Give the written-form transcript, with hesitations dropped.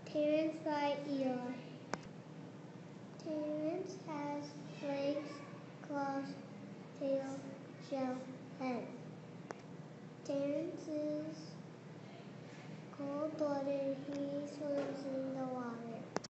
Terrence by ear. Terrence has legs, claws, tail, shell, head. Terrence is cold-blooded. He swims in